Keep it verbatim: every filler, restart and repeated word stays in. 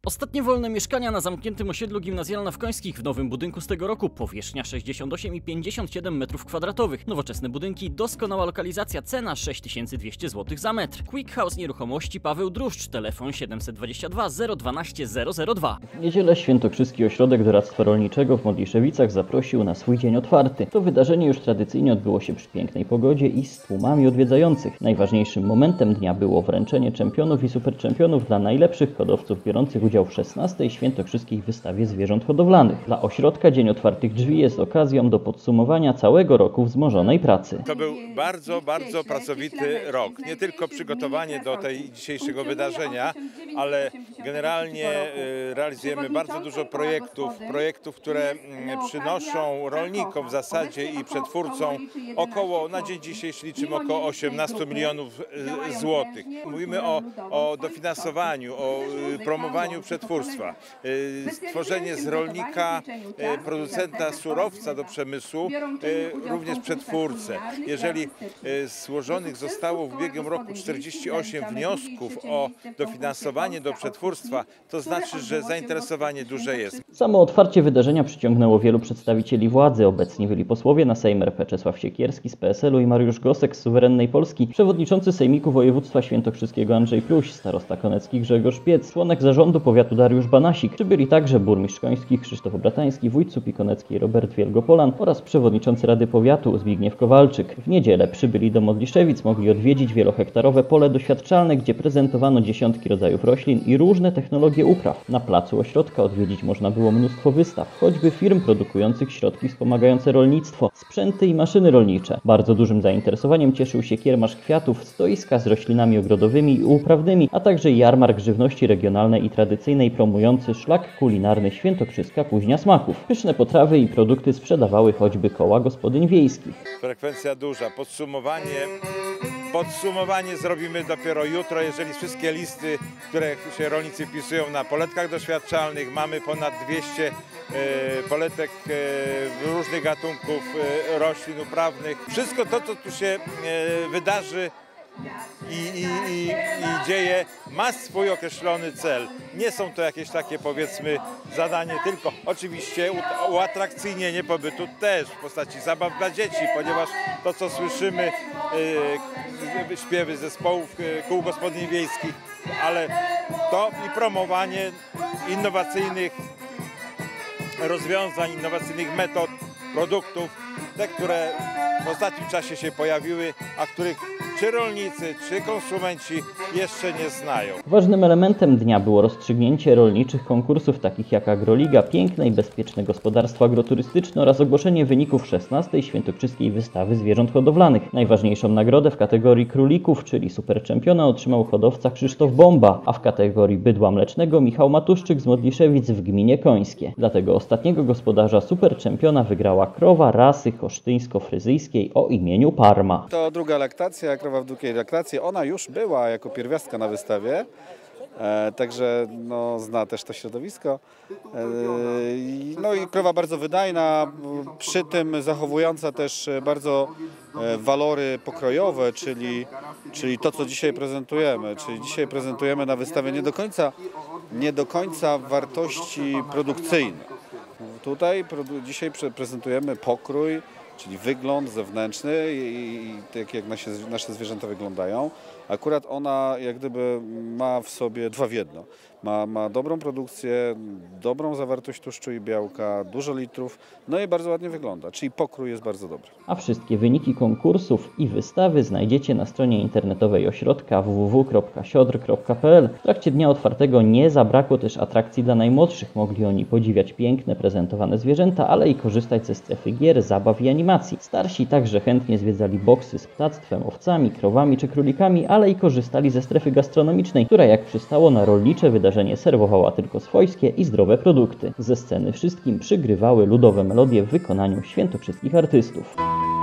Ostatnie wolne mieszkania na zamkniętym osiedlu gimnazjalna w Końskich w nowym budynku z tego roku. Powierzchnia sześćdziesiąt osiem i pięćdziesiąt siedem metrów kwadratowych. Nowoczesne budynki, doskonała lokalizacja, cena sześć tysięcy dwieście złotych za metr. Quick House Nieruchomości Paweł Druszcz, telefon siedem dwa dwa zero jeden dwa zero zero dwa. W niedzielę Świętokrzyski Ośrodek Doradztwa Rolniczego w Modliszewicach zaprosił na swój dzień otwarty. To wydarzenie już tradycyjnie odbyło się przy pięknej pogodzie i z tłumami odwiedzających. Najważniejszym momentem dnia było wręczenie czempionów i superczempionów dla najlepszych hodowców biorących udział w szesnastej Świętokrzyskiej Wystawie Zwierząt Hodowlanych. Dla ośrodka Dzień Otwartych Drzwi jest okazją do podsumowania całego roku wzmożonej pracy. To był bardzo, bardzo pracowity rok. Nie tylko przygotowanie do tej dzisiejszego wydarzenia, ale generalnie realizujemy bardzo dużo projektów, projektów, które przynoszą rolnikom w zasadzie i przetwórcom około, na dzień dzisiejszy liczymy około osiemnaście milionów złotych. Mówimy o, o dofinansowaniu, o promowaniu przetwórstwa, stworzenie z rolnika, producenta surowca do przemysłu, również przetwórcę. Jeżeli złożonych zostało w ubiegłym roku czterdzieści osiem wniosków o dofinansowanie do przetwórstwa, to znaczy, że zainteresowanie duże jest. Samo otwarcie wydarzenia przyciągnęło wielu przedstawicieli władzy. Obecni byli posłowie na Sejm R P Czesław Siekierski z P S L u i Mariusz Gosek z Suwerennej Polski, przewodniczący Sejmiku Województwa Świętokrzyskiego Andrzej Pluś, starosta konecki Grzegorz Piec, członek zarządu powiatu Dariusz Banasik. Przybyli także burmistrz Końskich Krzysztof Obratański, wójt Słupii Koneckiej Robert Wielgopolan oraz przewodniczący Rady Powiatu Zbigniew Kowalczyk. W niedzielę przybyli do Modliszewic, mogli odwiedzić wielohektarowe pole doświadczalne, gdzie prezentowano dziesiątki rodzajów roślin i różne technologie upraw. Na placu ośrodka odwiedzić można było mnóstwo wystaw, choćby firm produkujących środki wspomagające rolnictwo, sprzęty i maszyny rolnicze. Bardzo dużym zainteresowaniem cieszył się kiermasz kwiatów, stoiska z roślinami ogrodowymi i uprawnymi, a także jarmark żywności regionalnej i tradycyjnej promujący szlak kulinarny Świętokrzyska Kuźnia Smaków. Pyszne potrawy i produkty sprzedawały choćby koła gospodyń wiejskich. Frekwencja duża. Podsumowanie, podsumowanie zrobimy dopiero jutro, jeżeli wszystkie listy, które się rolnicy wpisują na poletkach doświadczalnych, mamy ponad dwieście e, poletek e, różnych gatunków e, roślin uprawnych. Wszystko to, co tu się e, wydarzy I, i, i, i dzieje, ma swój określony cel. Nie są to jakieś takie, powiedzmy, zadanie tylko. Oczywiście uatrakcyjnienie pobytu też w postaci zabaw dla dzieci, ponieważ to, co słyszymy, yy, śpiewy zespołów yy, kół gospodyń wiejskich, ale to i promowanie innowacyjnych rozwiązań, innowacyjnych metod, produktów, te, które w ostatnim czasie się pojawiły, a których czy rolnicy, czy konsumenci jeszcze nie znają. Ważnym elementem dnia było rozstrzygnięcie rolniczych konkursów takich jak Agroliga, Piękne i Bezpieczne Gospodarstwo Agroturystyczne oraz ogłoszenie wyników szesnastej Świętokrzyskiej Wystawy Zwierząt Hodowlanych. Najważniejszą nagrodę w kategorii królików, czyli superczempiona, otrzymał hodowca Krzysztof Bomba, a w kategorii bydła mlecznego Michał Matuszczyk z Modliszewic w gminie Końskie. Dlatego ostatniego gospodarza superczempiona wygrała krowa rasy chosztyńsko-fryzyjskiej o imieniu Parma. To druga laktacja, krowa w drugiej laktacji. Ona już była jako pierwiastka na wystawie, e, także no, zna też to środowisko. E, no i krowa bardzo wydajna, przy tym zachowująca też bardzo e, walory pokrojowe, czyli, czyli to, co dzisiaj prezentujemy. Czyli dzisiaj prezentujemy na wystawie nie do końca, nie do końca wartości produkcyjne. Tutaj dzisiaj prezentujemy pokrój, czyli wygląd zewnętrzny i, i tak jak nasze, nasze zwierzęta wyglądają. Akurat ona jak gdyby ma w sobie dwa w jedno. Ma, ma dobrą produkcję, dobrą zawartość tłuszczu i białka, dużo litrów, no i bardzo ładnie wygląda, czyli pokrój jest bardzo dobry. A wszystkie wyniki konkursów i wystawy znajdziecie na stronie internetowej ośrodka w w w kropka siodr kropka p l. W trakcie dnia otwartego nie zabrakło też atrakcji dla najmłodszych. Mogli oni podziwiać piękne, prezentowane zwierzęta, ale i korzystać ze strefy gier, zabaw i animacji. Starsi także chętnie zwiedzali boksy z ptactwem, owcami, krowami czy królikami, ale i korzystali ze strefy gastronomicznej, która jak przystało na rolnicze wydarzenie serwowała tylko swojskie i zdrowe produkty. Ze sceny wszystkim przygrywały ludowe melodie w wykonaniu świętokrzyskich artystów.